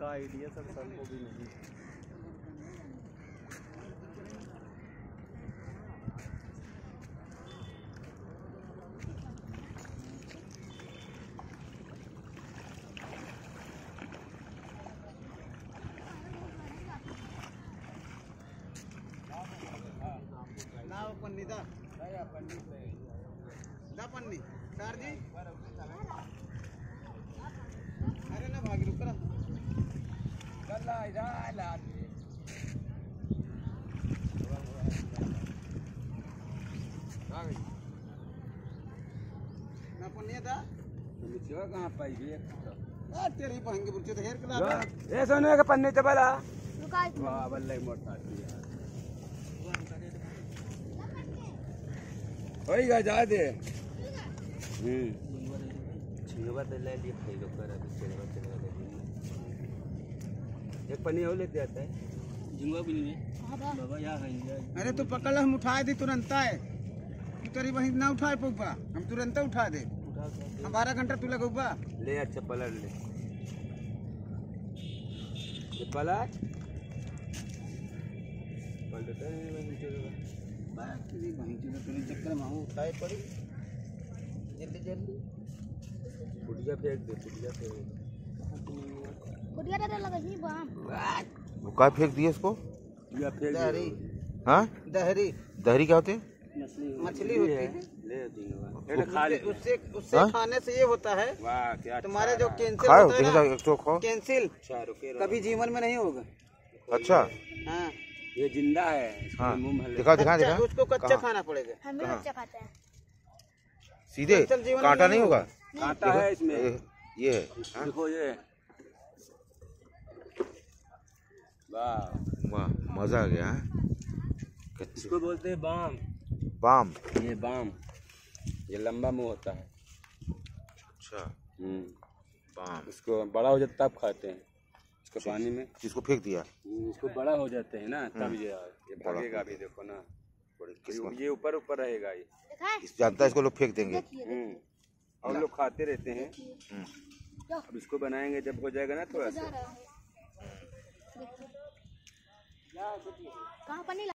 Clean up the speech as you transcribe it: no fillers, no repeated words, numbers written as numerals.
का idea sir को भी नहीं। पन्नी दा पन्नी सर जी अरे ना भागी रुक ना पन्नी दा कहाँ पाई तेरी पहन के बुर्चे तो हेर कला ये सोने का पन्नी तो बला वाह बल्ले मोटा होइगा जा दे झिंगवा तो ले लिए खाई लो कर अभी चलवा एक पन्नी और लेते आता है झिंगवा भी नहीं बाबा यहाँ है। अरे तू पकड़ हम उठा दे तुरंत है तू तेरी वहीं ना उठाए पौबा हम तुरंत उठा दे हम 12 घंटा तू लगोबा ले अच्छा पलट ले ये पलट पलटता है वहीं चलेगा तेरी वहीं चलो तेरे चक्कर में हम उठाए पड़ी जल्दी जल्दी पुड़िया फेंक दे कुटिया डर लगा जी बाम वो का फेंक दिए इसको? पुड़िया फेंक दहरी हाँ दहरी दहरी क्या होते हैं? मछली होती है ले ये खा ले उससे हाँ? खाने से ये होता है वाह क्या तुम्हारे जो कैंसर खाओ होता है देखो ना एक तो खाओ। कैंसिल रुके कभी जीवन में नहीं होगा। अच्छा हाँ ये जिंदा है हाँ मुंह में दिखा दिखा कच्चा, दिखा उसको कच्चा कहाँ? खाना पड़ेगा। हम भी बच्चा खाते हैं सीधे कैंसर जीवन में कांटा नहीं होगा? कांटा है इसमें ये है हाँ? देखो ये वाह वाह मजा आ गया हाँ? इसको बोलते हैं बाम बाम। ये बाम ये लंबा मुंह होता है अच्छा बाम इसको बड़ा हो जाता तब खाते हैं इसको पानी में जिसको फेंक दिया इसको बड़ा हो जाते हैं ना तब ये भागेगा भी देखो ना बड़ी किस्मत। ये ऊपर ऊपर रहेगा ये जानता है इसको लोग फेंक देंगे। और लोग खाते रहते हैं। अब इसको बनाएंगे जब हो जाएगा ना थोड़ा सा कहाँ पन्नी